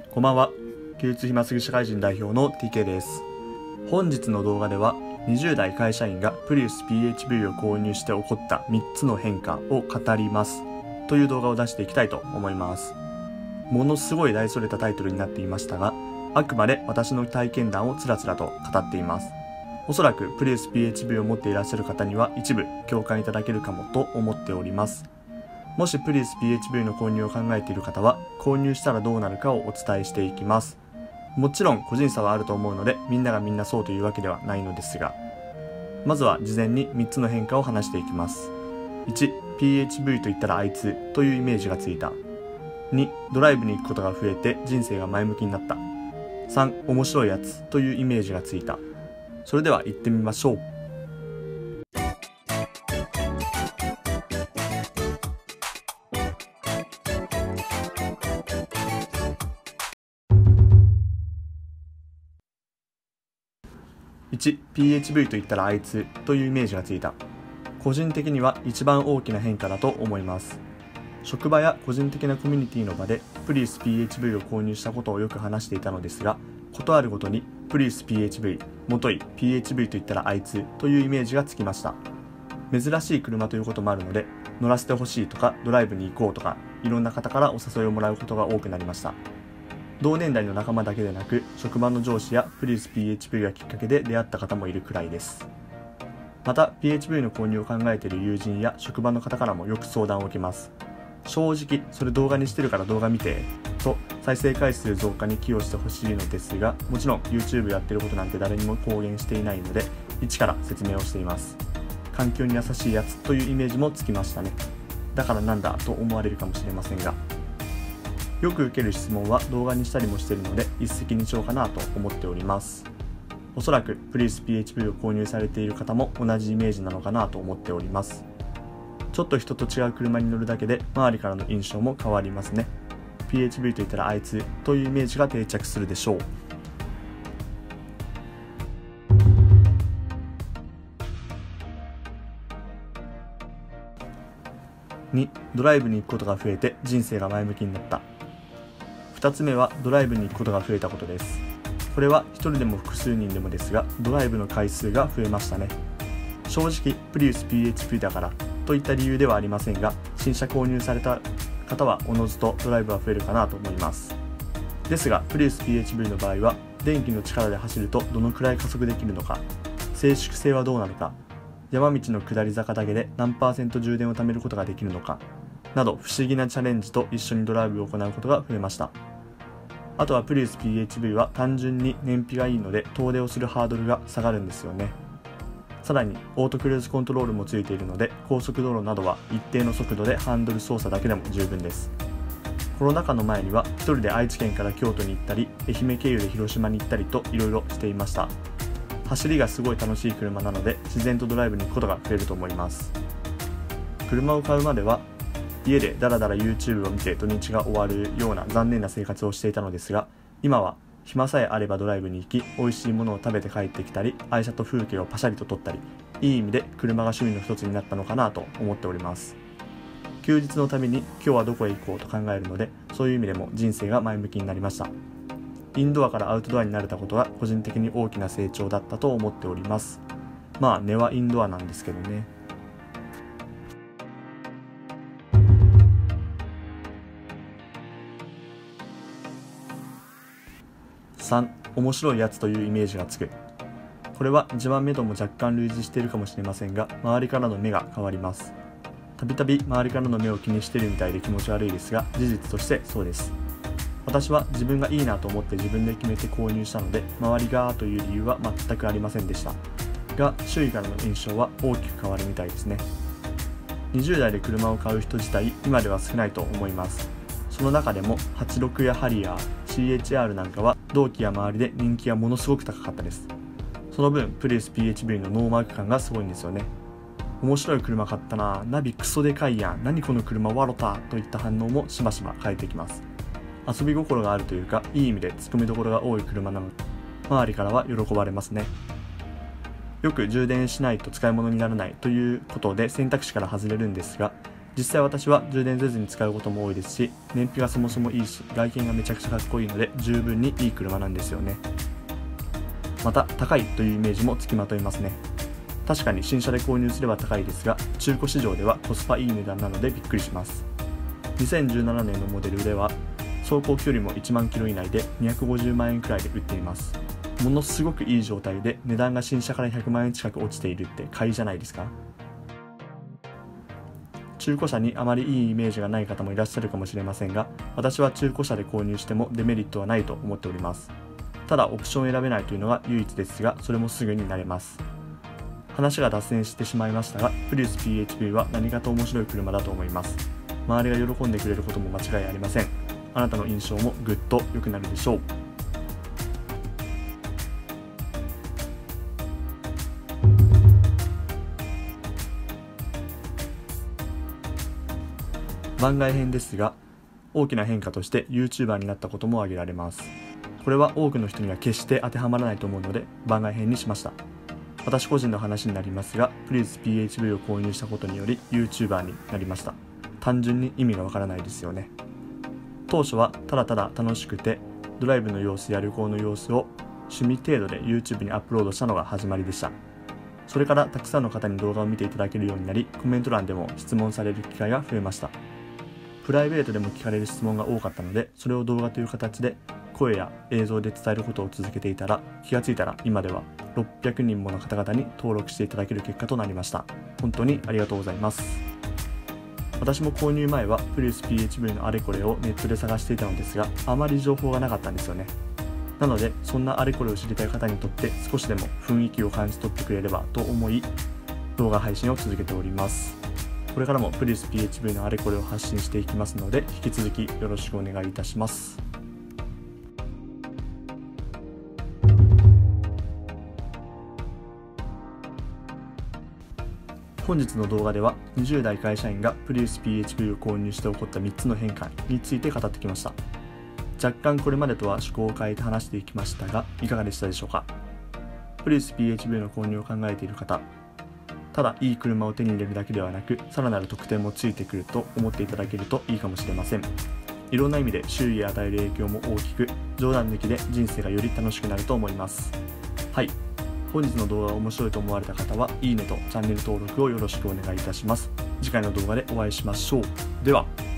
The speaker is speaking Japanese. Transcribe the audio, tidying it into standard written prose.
こんばんは。休日暇すぎ社会人代表の TK です。本日の動画では20代会社員がプリウス PHV を購入して起こった3つの変化を語りますという動画を出していきたいと思います。ものすごい大それたタイトルになっていましたが、あくまで私の体験談をつらつらと語っています。おそらくプリウス PHV を持っていらっしゃる方には一部共感いただけるかもと思っております。もしプリウス PHV の購入を考えている方は、購入したらどうなるかをお伝えしていきます。もちろん個人差はあると思うので、みんながみんなそうというわけではないのですが、まずは事前に3つの変化を話していきます。1、PHV と言ったらあいつというイメージがついた。2、ドライブに行くことが増えて人生が前向きになった。3、面白いやつというイメージがついた。それでは行ってみましょう。1、PHV と言ったらあいつというイメージがついた。個人的には一番大きな変化だと思います。職場や個人的なコミュニティの場でプリウス PHV を購入したことをよく話していたのですが、ことあるごとにプリウス PHV、もとい PHV と言ったらあいつというイメージがつきました。珍しい車ということもあるので、乗らせてほしいとかドライブに行こうとか、いろんな方からお誘いをもらうことが多くなりました。同年代の仲間だけでなく、職場の上司やプリウス PHV がきっかけで出会った方もいるくらいです。また PHV の購入を考えている友人や職場の方からもよく相談を受けます。正直それ動画にしてるから動画見てと再生回数増加に寄与してほしいのですが、もちろん YouTube やってることなんて誰にも公言していないので、一から説明をしています。環境に優しいやつというイメージもつきましたね。だからなんだと思われるかもしれませんが、よく受ける質問は動画にしたりもしているので一石二鳥かなと思っております。おそらくプリウス PHV を購入されている方も同じイメージなのかなと思っております。ちょっと人と違う車に乗るだけで周りからの印象も変わりますね。PHV と言ったらあいつというイメージが定着するでしょう。2、ドライブに行くことが増えて人生が前向きになった。2つ目はドライブに行くことが増えたことです。これは1人でも複数人でもですが、ドライブの回数が増えましたね。正直プリウス PHV だからといった理由ではありませんが、新車購入された方はおのずとドライブは増えるかなと思います。ですがプリウス PHV の場合は、電気の力で走るとどのくらい加速できるのか、静粛性はどうなのか、山道の下り坂だけで何%充電を貯めることができるのかなど、不思議なチャレンジと一緒にドライブを行うことが増えました。あとはプリウス PHV は単純に燃費がいいので遠出をするハードルが下がるんですよね。さらにオートクルーズコントロールもついているので、高速道路などは一定の速度でハンドル操作だけでも十分です。コロナ禍の前には一人で愛知県から京都に行ったり、愛媛経由で広島に行ったりといろいろしていました。走りがすごい楽しい車なので、自然とドライブに行くことが増えると思います。車を買うまでは家でだらだら YouTube を見て土日が終わるような残念な生活をしていたのですが、今は暇さえあればドライブに行き、美味しいものを食べて帰ってきたり、愛車と風景をパシャリと撮ったり、いい意味で車が趣味の一つになったのかなと思っております。休日のために今日はどこへ行こうと考えるので、そういう意味でも人生が前向きになりました。インドアからアウトドアになれたことは個人的に大きな成長だったと思っております。まあ根はインドアなんですけどね。3、面白いやつというイメージがつく。これは自慢目とも若干類似しているかもしれませんが、周りからの目が変わります。たびたび周りからの目を気にしているみたいで気持ち悪いですが、事実としてそうです。私は自分がいいなと思って自分で決めて購入したので、周りがという理由は全くありませんでしたが、周囲からの印象は大きく変わるみたいですね。20代で車を買う人自体今では少ないと思います。その中でも86やハリアー、CHR なんかは同期や周りで人気がものすごく高かったです。その分プリウス PHV のノーマーク感がすごいんですよね。面白い車買ったな、ナビクソでかいやん、何この車ワロタといった反応もしばしば返ってきます。遊び心があるというか、いい意味で突っ込みどころが多い車なので、周りからは喜ばれますね。よく充電しないと使い物にならないということで選択肢から外れるんですが、 実際私は充電せずに使うことも多いですし、燃費がそもそもいいし、外見がめちゃくちゃかっこいいので十分にいい車なんですよね。また高いというイメージもつきまといますね。確かに新車で購入すれば高いですが、中古市場ではコスパいい値段なのでびっくりします。2017年のモデルでは走行距離も1万キロ以内で250万円くらいで売っています。ものすごくいい状態で値段が新車から100万円近く落ちているって買いじゃないですか。中古車にあまりいいイメージがない方もいらっしゃるかもしれませんが、私は中古車で購入してもデメリットはないと思っております。ただオプションを選べないというのが唯一ですが、それもすぐに慣れます。話が脱線してしまいましたが、プリウス PHEV は何かと面白い車だと思います。周りが喜んでくれることも間違いありません。あなたの印象もぐっと良くなるでしょう。番外編ですが、大きな変化として YouTuber になったことも挙げられます。これは多くの人には決して当てはまらないと思うので番外編にしました。私個人の話になりますが、プリウス PHEV を購入したことにより YouTuber になりました。単純に意味がわからないですよね。当初はただただ楽しくて、ドライブの様子や旅行の様子を趣味程度で YouTube にアップロードしたのが始まりでした。それからたくさんの方に動画を見ていただけるようになり、コメント欄でも質問される機会が増えました。プライベートでも聞かれる質問が多かったので、それを動画という形で声や映像で伝えることを続けていたら、気がついたら今では600人もの方々に登録していただける結果となりました。本当にありがとうございます。私も購入前はプリウス PHEV のあれこれをネットで探していたのですが、あまり情報がなかったんですよね。なのでそんなあれこれを知りたい方にとって少しでも雰囲気を感じ取ってくれればと思い、動画配信を続けております。これからもプリウス PHEV のあれこれを発信していきますので、引き続きよろしくお願いいたします。本日の動画では20代会社員がプリウス PHEV を購入して起こった3つの変化について語ってきました。若干これまでとは趣向を変えて話していきましたが、いかがでしたでしょうか。プリウス PHEV の購入を考えている方、ただいい車を手に入れるだけではなく、さらなる特典もついてくると思っていただけるといいかもしれません。いろんな意味で周囲へ与える影響も大きく、冗談抜きで人生がより楽しくなると思います。はい、本日の動画が面白いと思われた方は、いいねとチャンネル登録をよろしくお願いいたします。次回の動画でお会いしましょう。では。